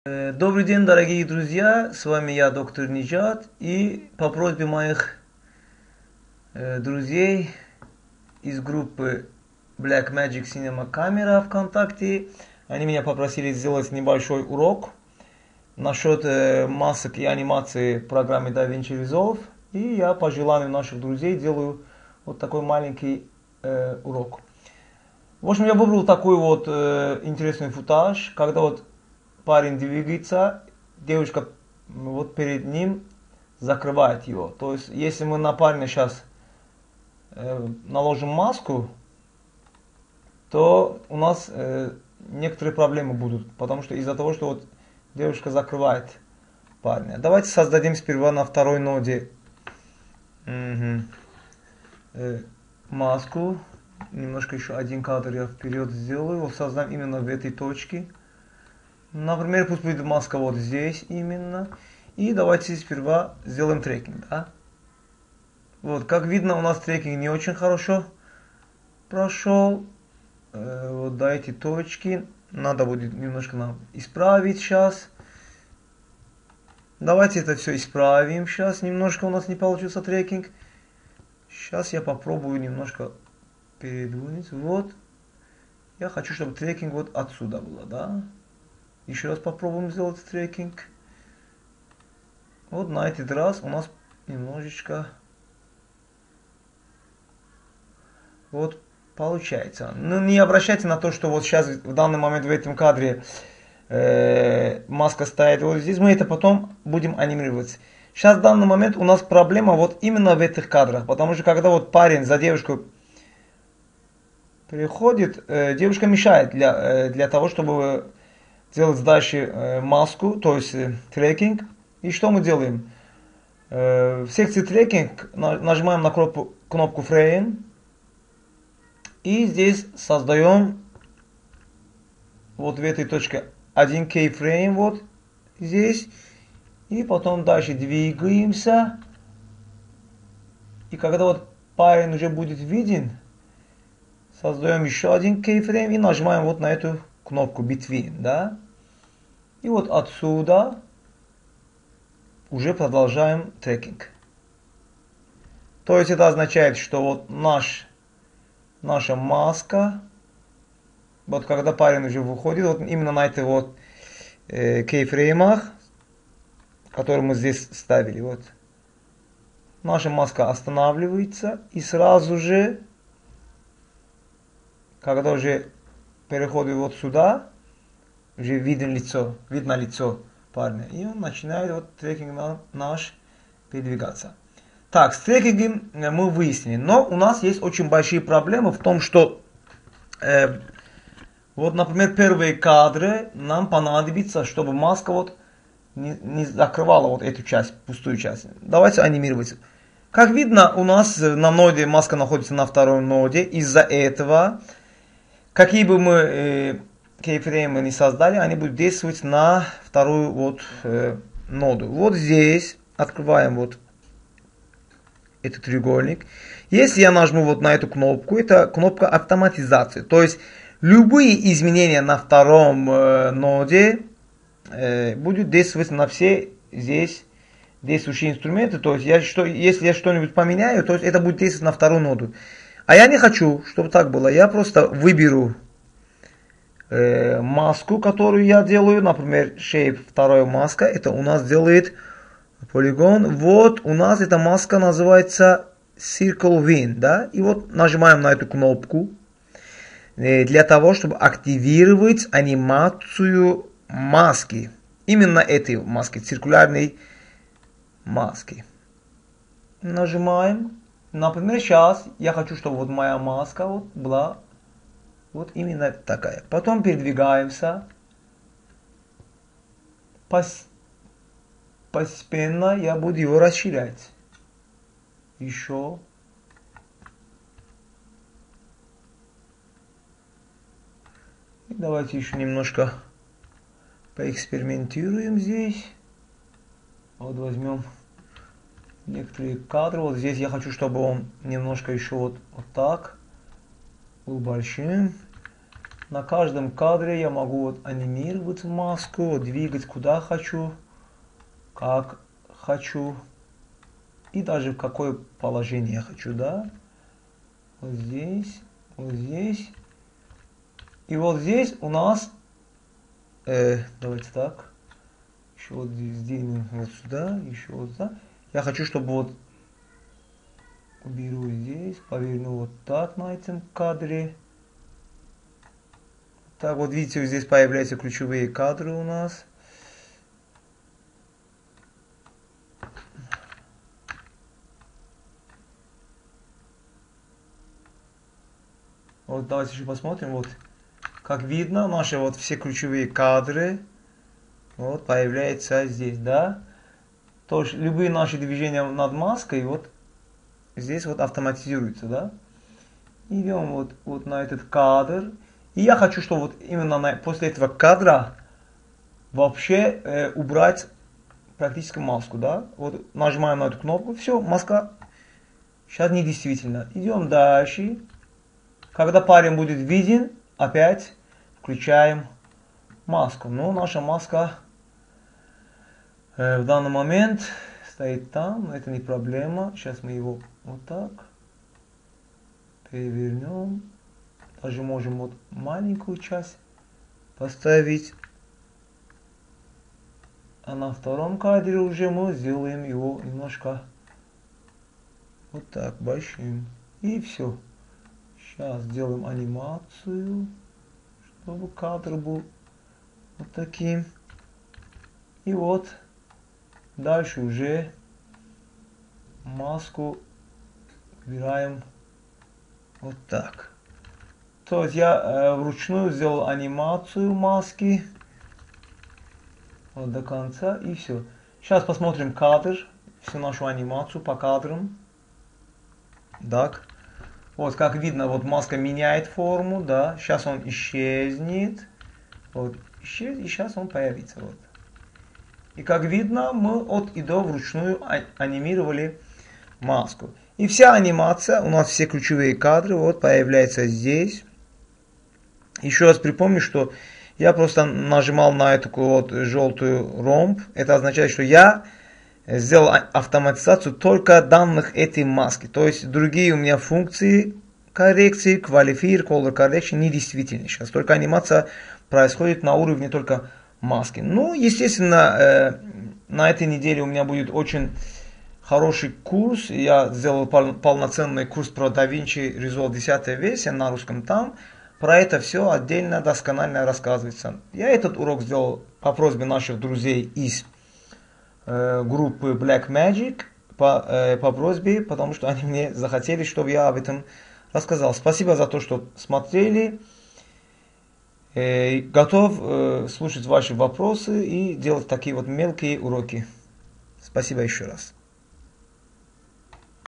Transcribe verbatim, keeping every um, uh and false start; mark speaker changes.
Speaker 1: Э, Добрый день, дорогие друзья, с вами я, доктор Ниджат, и по просьбе моих э, друзей из группы Black Magic Cinema Camera ВКонтакте, они меня попросили сделать небольшой урок насчет э, масок и анимации в программе DaVinci Resolve, и я по желанию наших друзей делаю вот такой маленький э, урок. В общем, я выбрал такой вот э, интересный футаж, когда вот парень двигается, девушка вот перед ним закрывает его. То есть, если мы на парня сейчас э, наложим маску, то у нас э, некоторые проблемы будут, потому что из-за того, что вот девушка закрывает парня. Давайте создадим сперва на второй ноде угу. э, маску. Немножко еще один кадр я вперед сделаю. Вот создам именно в этой точке. Например, пусть будет маска вот здесь именно. И давайте сперва сделаем трекинг. Да? Вот, как видно, у нас трекинг не очень хорошо прошел. Э, вот до этой точки. Надо будет немножко нам исправить сейчас. Давайте это все исправим сейчас. Немножко у нас не получился трекинг. Сейчас я попробую немножко передвинуть. Вот. Я хочу, чтобы трекинг вот отсюда было, да? Еще раз попробуем сделать трекинг. Вот на этот раз у нас немножечко вот получается. Но не обращайте на то, что вот сейчас в данный момент в этом кадре э, маска стоит вот здесь. Мы это потом будем анимировать. Сейчас в данный момент у нас проблема вот именно в этих кадрах. Потому что когда вот парень за девушку приходит, э, девушка мешает для, э, для того, чтобы делать дальше э, маску, то есть э, трекинг. И что мы делаем? Э, в секции трекинг на, нажимаем на кнопку, кнопку Frame. И здесь создаем вот в этой точке один кей фрейм вот здесь. И потом дальше двигаемся. И когда вот парень уже будет виден, создаем еще один кей фрейм и нажимаем вот на эту кнопку Between, да? И вот отсюда уже продолжаем трекинг. То есть это означает, что вот наш, наша маска, вот когда парень уже выходит, вот именно на этих вот э, кейфреймах, которые мы здесь ставили, вот, наша маска останавливается и сразу же, когда уже переходит вот сюда, уже видно лицо, видно лицо парня. И он начинает вот трекинг на, наш передвигаться. Так, с трекингом мы выяснили. Но у нас есть очень большие проблемы в том, что э, вот, например, первые кадры нам понадобится, чтобы маска вот не, не закрывала вот эту часть, пустую часть. Давайте анимировать. Как видно, у нас на ноде маска находится на второй ноде. Из-за этого, какие бы мы э, кейфреймы не создали, они будут действовать на вторую вот э, ноду. Вот здесь открываем вот этот треугольник. Если я нажму вот на эту кнопку, это кнопка автоматизации. То есть любые изменения на втором э, ноде э, будут действовать на все здесь действующие инструменты. То есть я, что, если я что-нибудь поменяю, то есть это будет действовать на вторую ноду. А я не хочу, чтобы так было. Я просто выберу маску, которую я делаю, например, shape, вторая маска, это у нас делает полигон. Вот у нас эта маска называется Circle Win, да, и вот нажимаем на эту кнопку для того, чтобы активировать анимацию маски, именно этой маски, циркулярной маски. Нажимаем, например, сейчас я хочу, чтобы вот моя маска вот была вот именно такая. Потом передвигаемся. Пос... Постепенно я буду его расширять. Еще. И давайте еще немножко поэкспериментируем здесь. Вот возьмем некоторые кадры. Вот здесь я хочу, чтобы он немножко еще вот, вот так был большим. на каждом кадре я могу вот анимировать маску, вот, двигать куда хочу, как хочу. И даже в какое положение я хочу, да. Вот здесь, вот здесь. И вот здесь у нас, э, давайте так, еще вот здесь сдвинем вот сюда, еще вот сюда. Я хочу, чтобы вот уберу здесь, поверну вот так на этом кадре. Так, вот видите, здесь появляются ключевые кадры у нас. Вот давайте еще посмотрим, вот как видно, наши вот все ключевые кадры вот появляются здесь, да. То есть любые наши движения над маской вот здесь вот автоматизируются, да. Идем вот, вот на этот кадр. И я хочу, чтобы вот именно на, после этого кадра вообще э, убрать практически маску, да. Вот нажимаем на эту кнопку, все, маска сейчас недействительна. Идем дальше. Когда парень будет виден, опять включаем маску. Но наша маска э, в данный момент стоит там, но это не проблема. Сейчас мы его вот так перевернем. Даже можем вот маленькую часть поставить. А на втором кадре уже мы сделаем его немножко вот так большим. И все. Сейчас сделаем анимацию, чтобы кадр был вот таким. И вот дальше уже маску убираем вот так. То есть я э, вручную сделал анимацию маски вот до конца, и все. Сейчас посмотрим кадр, всю нашу анимацию по кадрам. Так. Вот как видно, вот маска меняет форму, да. Сейчас он исчезнет. Вот, исчез, и сейчас он появится. Вот. И как видно, мы от и до вручную анимировали маску. И вся анимация, у нас все ключевые кадры, вот, появляются здесь. Еще раз припомню, что я просто нажимал на эту вот желтую ромб. Это означает, что я сделал автоматизацию только данных этой маски. То есть другие у меня функции коррекции, qualifier, color correction недействительны сейчас. Только анимация происходит на уровне только маски. Ну, естественно, э, на этой неделе у меня будет очень хороший курс. Я сделал пол, полноценный курс про DaVinci Resolve десятая версия на русском там. Про это все отдельно, досконально рассказывается. Я этот урок сделал по просьбе наших друзей из э, группы Blackmagic, по, э, по просьбе, потому что они мне захотели, чтобы я об этом рассказал. Спасибо за то, что смотрели. Э, готов э, слушать ваши вопросы и делать такие вот мелкие уроки. Спасибо еще раз.